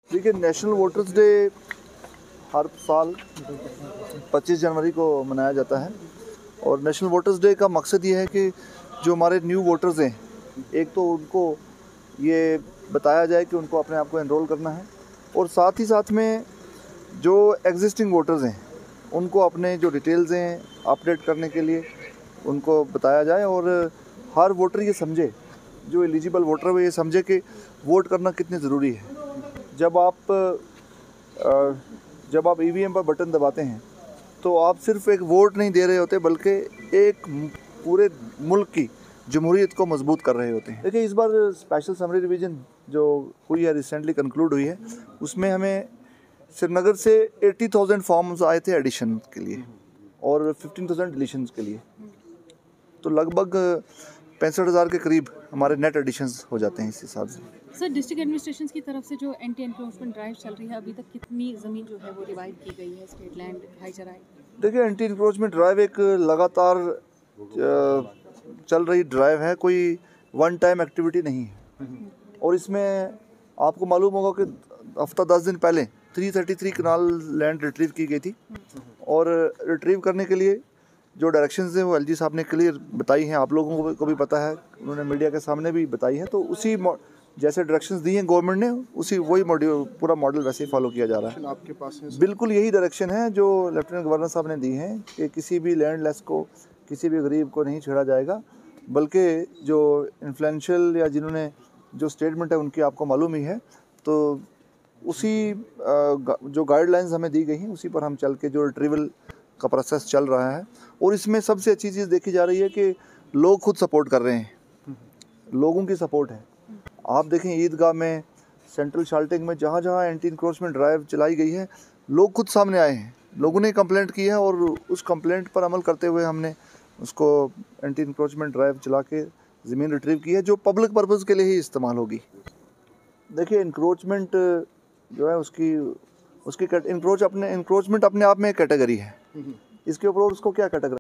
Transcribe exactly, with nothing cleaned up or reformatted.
देखिए, national voters day हर साल पच्चीस जनवरी को मनाया जाता है और नेशनल वोटर्स डे का मकसद ये है कि जो हमारे न्यू वोटर्स हैं, एक तो उनको ये बताया जाए कि उनको अपने आप को एनरोल करना है और साथ ही साथ में जो एग्जिस्टिंग वोटर्स हैं उनको अपने जो डिटेल्स हैं अपडेट करने के लिए उनको बताया जाए और हर वोटर ये समझे, जो एलिजिबल वोटर है ये समझे कि वोट करना कितनी ज़रूरी है। जब आप जब आप ईवीएम पर बटन दबाते हैं तो आप सिर्फ एक वोट नहीं दे रहे होते बल्कि एक पूरे मुल्क की जमहूरियत को मजबूत कर रहे होते हैं। देखिए, इस बार स्पेशल समरी रिवीजन जो हुई है, रिसेंटली कंक्लूड हुई है, उसमें हमें श्रीनगर से अस्सी हज़ार फॉर्म्स आए थे एडिशन के लिए और पंद्रह हज़ार डिलीशंस के लिए, तो लगभग पैंसठ हज़ार के करीब हमारे नेट एडिशंस हो जाते हैं इस हिसाब से। सर, डिस्ट्रिक्ट एडमिनिस्ट्रेशन की तरफ से जो एंटी एनक्रोचमेंट ड्राइव चल रही है, अभी तक कितनी ज़मीन जो है वो रिवाइव की गई है स्टेट लैंड भाईचारा? देखिए, एंटी एनक्रोचमेंट ड्राइव एक लगातार चल रही ड्राइव है, कोई वन टाइम एक्टिविटी नहीं है और इसमें आपको मालूम होगा कि हफ्ता दस दिन पहले तीन सौ तैंतीस कनाल लैंड रिट्रीव की गई थी और रिट्रीव करने के लिए जो डायरेक्शंस हैं वो एलजी साहब ने क्लियर बताई हैं, आप लोगों को भी पता है, उन्होंने मीडिया के सामने भी बताई है। तो उसी जैसे डायरेक्शंस दी हैं गवर्नमेंट ने, उसी वही मॉड्यूल पूरा मॉडल वैसे ही फॉलो किया जा रहा है। आपके पास है बिल्कुल यही डायरेक्शन है जो लेफ्टिनेंट गवर्नर साहब ने दी हैं कि किसी भी लैंडलेस को, किसी भी गरीब को नहीं छेड़ा जाएगा, बल्कि जो इन्फ्लुएंशियल या जिन्होंने जो स्टेटमेंट है उनकी आपको मालूम ही है, तो उसी जो गाइडलाइंस हमें दी गई हैं उसी पर हम चल के जो रिट्रीवल का प्रोसेस चल रहा है। और इसमें सबसे अच्छी चीज़ देखी जा रही है कि लोग खुद सपोर्ट कर रहे हैं, लोगों की सपोर्ट है। आप देखें ईदगाह में, सेंट्रल शाल्टिंग में, जहाँ जहाँ एंटी इंक्रोचमेंट ड्राइव चलाई गई है, लोग खुद सामने आए हैं, लोगों ने कंप्लेंट की है और उस कंप्लेंट पर अमल करते हुए हमने उसको एंटी इंक्रोचमेंट ड्राइव चला के ज़मीन रिट्रीव की है जो पब्लिक पर्पज़ के लिए ही इस्तेमाल होगी। देखिए, इंक्रोचमेंट जो है उसकी उसकी इंक्रोच अपने इंक्रोचमेंट अपने आप में एक कैटेगरी है, इसके ऊपर उसको क्या कैटेगरी